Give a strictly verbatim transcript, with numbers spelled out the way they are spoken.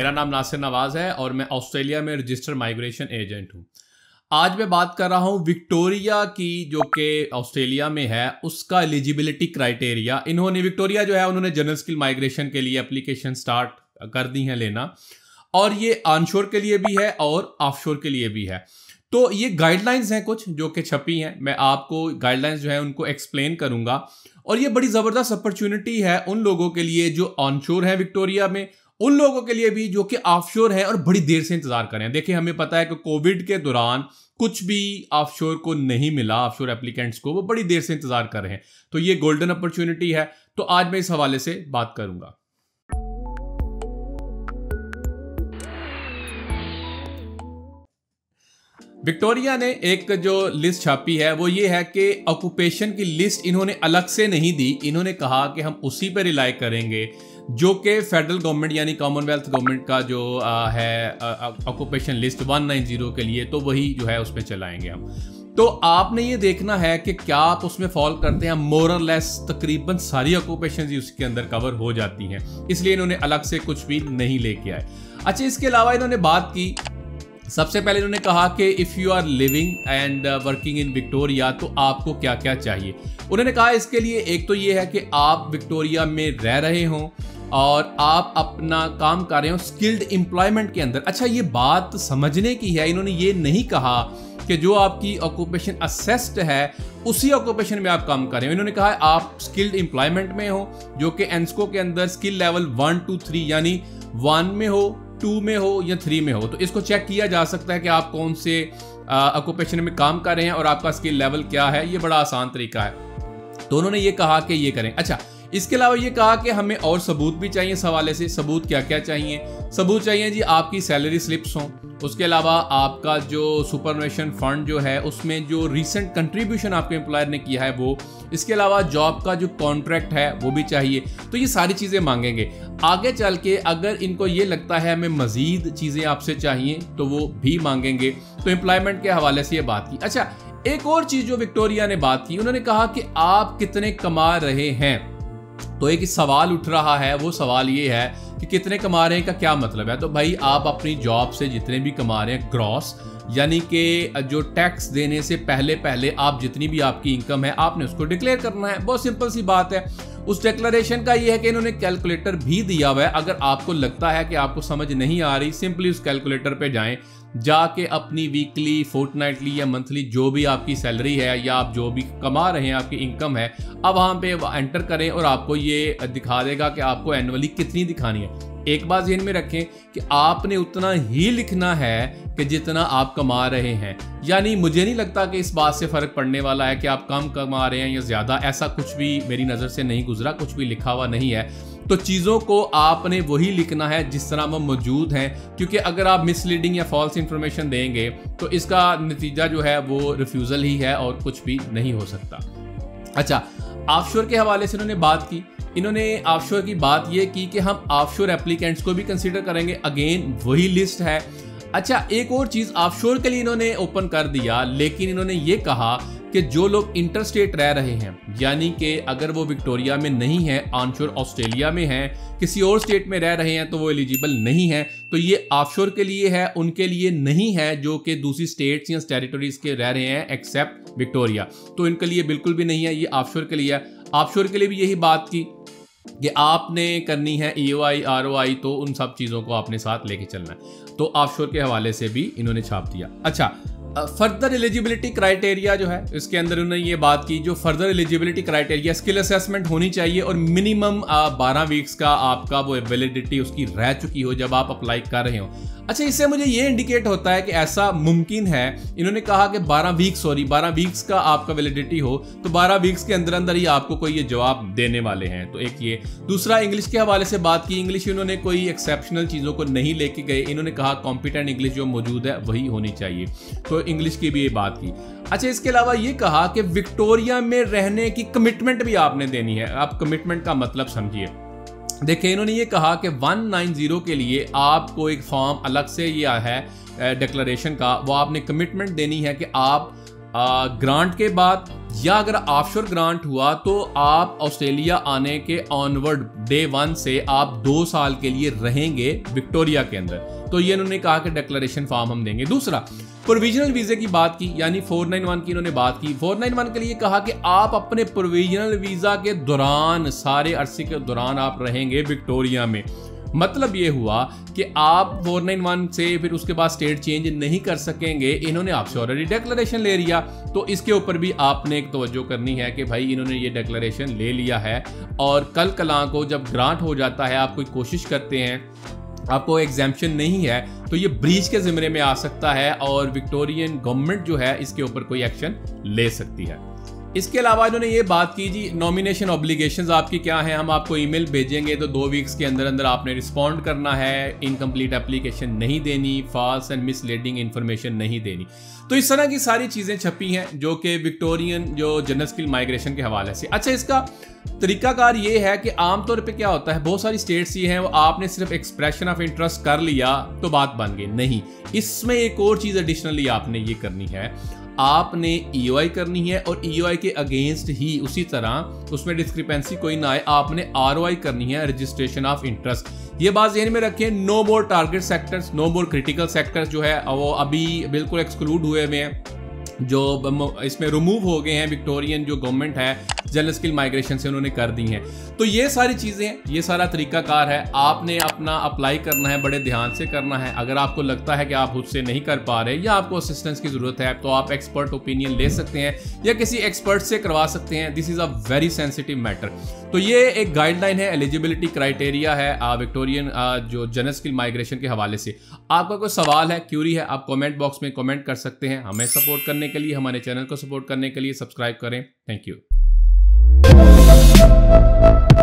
मेरा नाम नासिर नवाज है और मैं ऑस्ट्रेलिया में रजिस्टर्ड माइग्रेशन एजेंट हूँ। आज मैं बात कर रहा हूँ विक्टोरिया की, जो कि ऑस्ट्रेलिया में है, उसका एलिजिबिलिटी क्राइटेरिया। इन्होंने विक्टोरिया जो है उन्होंने जनरल स्किल माइग्रेशन के लिए एप्लीकेशन स्टार्ट कर दी है लेना, और ये ऑनशोर के लिए भी है और ऑफशोर के लिए भी है। तो ये गाइडलाइंस हैं कुछ जो कि छपी हैं, मैं आपको गाइडलाइंस जो है उनको एक्सप्लेन करूंगा। और ये बड़ी ज़बरदस्त अपॉर्चुनिटी है उन लोगों के लिए जो ऑनशोर है विक्टोरिया में, उन लोगों के लिए भी जो कि ऑफशोर है और बड़ी देर से इंतजार कर रहे हैं। देखिए, हमें पता है कि कोविड के दौरान कुछ भी ऑफशोर को नहीं मिला, ऑफशोर एप्लीकेंट्स को, वो बड़ी देर से इंतजार कर रहे हैं। तो ये गोल्डन अपॉर्चुनिटी है। तो आज मैं इस हवाले से बात करूंगा। विक्टोरिया ने एक जो लिस्ट छापी है वो ये है कि ऑक्यूपेशन की लिस्ट इन्होंने अलग से नहीं दी। इन्होंने कहा कि हम उसी पर रिलाई करेंगे जो कि फेडरल गवर्नमेंट यानी कॉमनवेल्थ गवर्नमेंट का जो आ, है ऑक्यूपेशन लिस्ट एक सौ नब्बे के लिए, तो वही जो है उस पर चलाएंगे हम। तो आपने ये देखना है कि क्या आप उसमें फॉलो करते हैं। मोर और लेस तकरीबन सारी ऑक्यूपेशन उसके अंदर कवर हो जाती हैं, इसलिए इन्होंने अलग से कुछ भी नहीं लेके आए। अच्छा, इसके अलावा इन्होंने बात की, सबसे पहले इन्होंने कहा कि if you are living and working in Victoria तो आपको क्या क्या चाहिए। उन्होंने कहा इसके लिए एक तो ये है कि आप विक्टोरिया में रह रहे हों और आप अपना काम कर रहे हो स्किल्ड एम्प्लॉयमेंट के अंदर। अच्छा, ये बात समझने की है। इन्होंने ये नहीं कहा कि जो आपकी ऑक्यूपेशन असेस्ड है उसी ऑक्यूपेशन में आप काम कर रहे हो। इन्होंने कहा आप स्किल्ड एम्प्लॉयमेंट में हो, जो कि एनस्को के अंदर skill level one two three यानी वन में हो, टू में हो या थ्री में हो। तो इसको चेक किया जा सकता है कि आप कौन से ऑक्यूपेशन में काम कर रहे हैं और आपका स्किल लेवल क्या है। ये बड़ा आसान तरीका है। तो उन्होंने ये कहा कि ये करें। अच्छा, इसके अलावा ये कहा कि हमें और सबूत भी चाहिए। इस हवाले से सबूत क्या क्या चाहिए? सबूत चाहिए जी, आपकी सैलरी स्लिप्स हों, उसके अलावा आपका जो सुपरनेशन फंड जो है उसमें जो रीसेंट कंट्रीब्यूशन आपके एम्प्लॉयर ने किया है वो, इसके अलावा जॉब का जो कॉन्ट्रैक्ट है वो भी चाहिए। तो ये सारी चीज़ें मांगेंगे। आगे चल के अगर इनको ये लगता है हमें मज़ीद चीज़ें आपसे चाहिए तो वो भी मांगेंगे। तो एम्प्लॉयमेंट के हवाले से ये बात की। अच्छा, एक और चीज़ जो विक्टोरिया ने बात की, उन्होंने कहा कि आप कितने कमा रहे हैं। तो एक सवाल उठ रहा है, वो सवाल ये है कि कितने कमा रहे हैं का क्या मतलब है। तो भाई, आप अपनी जॉब से जितने भी कमा रहे हैं ग्रॉस, यानी कि जो टैक्स देने से पहले पहले आप जितनी भी आपकी इनकम है आपने उसको डिक्लेयर करना है। बहुत सिंपल सी बात है। उस डिक्लेरेशन का ये है कि इन्होंने कैलकुलेटर भी दिया हुआ है। अगर आपको लगता है कि आपको समझ नहीं आ रही, सिंपली उस कैलकुलेटर पे जाएं, जाके अपनी वीकली, फोर्टनाइटली या मंथली जो भी आपकी सैलरी है या आप जो भी कमा रहे हैं, आपकी इनकम है, अब वहाँ पे एंटर करें और आपको ये दिखा देगा कि आपको एनुअली कितनी दिखानी है। एक बात ध्यान में रखें कि आपने उतना ही लिखना है कि जितना आप कमा रहे हैं। यानी मुझे नहीं लगता कि इस बात से फ़र्क पड़ने वाला है कि आप कम कमा रहे हैं या ज़्यादा। ऐसा कुछ भी मेरी नज़र से नहीं गुजरा, कुछ भी लिखा हुआ नहीं है। तो चीज़ों को आपने वही लिखना है जिस तरह वो मौजूद हैं, क्योंकि अगर आप मिसलीडिंग या फॉल्स इंफॉर्मेशन देंगे तो इसका नतीजा जो है वो रिफ्यूज़ल ही है और कुछ भी नहीं हो सकता। अच्छा, ऑफशोर के हवाले से उन्होंने बात की। इन्होंने ऑफशोर की बात ये की कि हम ऑफशोर एप्लीकेंट्स को भी कंसीडर करेंगे। अगेन वही लिस्ट है। अच्छा, एक और चीज़ ऑफशोर के लिए इन्होंने ओपन कर दिया, लेकिन इन्होंने ये कहा कि जो लोग इंटरस्टेट रह रहे हैं, यानी कि अगर वो विक्टोरिया में नहीं है, ऑनशोर ऑस्ट्रेलिया में हैं, किसी और स्टेट में रह रहे हैं, तो वो एलिजिबल नहीं है। तो ये ऑफशोर के लिए है, उनके लिए नहीं है जो कि दूसरी स्टेट्स या टेरिटरीज के रह रहे हैं एक्सेप्ट विक्टोरिया। तो इनके लिए बिल्कुल भी नहीं है, ये ऑफशोर के लिए है। ऑफशोर के लिए भी यही बात की कि आपने करनी है ई ओ आई, आर ओ आई, तो उन सब चीज़ों को आपने साथ लेके चलना है। तो ऑफशोर के हवाले से भी इन्होंने छाप दिया। अच्छा, फर्दर एलिजिबिलिटी क्राइटेरिया जो है इसके अंदर उन्होंने ये बात की, जो further eligibility criteria, skill assessment होनी चाहिए और मिनिमम बारह वीक्स का आपका वो वैलिडिटी उसकी रह चुकी हो जब आप अप्लाई कर रहे हो। अच्छा, इससे मुझे ये इंडिकेट होता है कि ऐसा मुमकिन है। इन्होंने कहा कि बारह वीक्स सॉरी बारह वीक्स का आपका वैलिडिटी हो, तो बारह वीक्स के अंदर अंदर ही आपको कोई ये जवाब देने वाले हैं। तो एक ये। दूसरा, इंग्लिश के हवाले से बात की। इंग्लिश इन्होंने कोई एक्सेप्शनल चीज़ों को नहीं लेके गए। इन्होंने कहा कॉम्पिटेंट इंग्लिश जो मौजूद है वही होनी चाहिए। तो इंग्लिश की भी ये बात की। अच्छा, इसके अलावा ये कहा कि विक्टोरिया में रहने की कमिटमेंट भी आपने देनी है। आप कमिटमेंट का मतलब समझिए। देखिए, इन्होंने ये कहा कि एक सौ नब्बे के लिए आपको एक फॉर्म अलग से ये है डिक्लेरेशन का, वो आपने कमिटमेंट देनी है कि आप ग्रांट के बाद, या अगर ऑफशोर ग्रांट हुआ तो आप ऑस्ट्रेलिया आने के ऑनवर्ड डे वन से आप दो साल के लिए रहेंगे विक्टोरिया के अंदर। तो ये इन्होंने कहा कि डिक्लेरेशन फॉर्म हम देंगे। दूसरा, प्रोविजनल वीजे की बात की, यानी फोर नाइन वन की इन्होंने बात की। फोर नाइन वन के लिए कहा कि आप अपने प्रोविजनल वीजा के दौरान, सारे अरसे के दौरान आप रहेंगे विक्टोरिया में। मतलब ये हुआ कि आप फोर नाइन वन से फिर उसके बाद स्टेट चेंज नहीं कर सकेंगे। इन्होंने आपसे ऑलरेडी डिक्लेरेशन ले लिया, तो इसके ऊपर भी आपने एक तवज्जो करनी है कि भाई इन्होंने ये डिक्लेरेशन ले लिया है, और कल कलां को जब ग्रांट हो जाता है, आप कोई कोशिश करते हैं, आपको एग्जाम्पशन नहीं है, तो ये ब्रीच के ज़िम्मे में आ सकता है और विक्टोरियन गवर्नमेंट जो है इसके ऊपर कोई एक्शन ले सकती है। इसके अलावा इन्होंने ये बात की जी, नॉमिनेशन ऑब्लिगेशंस आपकी क्या हैं, हम आपको ईमेल भेजेंगे तो दो वीक्स के अंदर अंदर आपने रिस्पॉन्ड करना है, इनकम्प्लीट एप्लीकेशन नहीं देनी, फॉल्स एंड मिसलीडिंग इन्फॉर्मेशन नहीं देनी। तो इस तरह की सारी चीज़ें छपी हैं जो कि विक्टोरियन जो जनरल स्किल माइग्रेशन के हवाले से। अच्छा, इसका तरीकाकार ये है कि आमतौर पे क्या होता है, बहुत सारी स्टेट्स ये हैं, वो आपने सिर्फ एक्सप्रेशन ऑफ इंटरेस्ट कर लिया तो बात बन गई, नहीं। इसमें एक और चीज़ एडिशनली आपने ये करनी है, आपने ई ओ आई करनी है, और ई ओ आई के अगेंस्ट ही उसी तरह उसमें डिस्क्रिपेंसी कोई ना आए, आपने आर ओ आई करनी है, रजिस्ट्रेशन ऑफ इंटरेस्ट। ये बात ज़हन में रखें, no more target sectors, no more critical sectors जो है वो अभी बिल्कुल एक्सक्लूड हुए हुए हैं, जो इसमें रिमूव हो गए हैं। विक्टोरियन जो गवर्नमेंट है जनरल स्किल माइग्रेशन से उन्होंने कर दी हैं। तो ये सारी चीज़ें, ये सारा तरीकाकार है, आपने अपना अप्लाई करना है, बड़े ध्यान से करना है। अगर आपको लगता है कि आप खुद से नहीं कर पा रहे या आपको असिस्टेंस की ज़रूरत है, तो आप एक्सपर्ट ओपिनियन ले सकते हैं या किसी एक्सपर्ट से करवा सकते हैं। This is a very sensitive matter. तो ये एक गाइडलाइन है, एलिजिबिलिटी क्राइटेरिया है विक्टोरियन जो जनरल स्किल माइग्रेशन के हवाले से। आपका कोई सवाल है, क्यूरी है, आप कमेंट बॉक्स में कमेंट कर सकते हैं। हमें सपोर्ट करने के लिए, हमारे चैनल को सपोर्ट करने के लिए सब्सक्राइब करें। Thank you.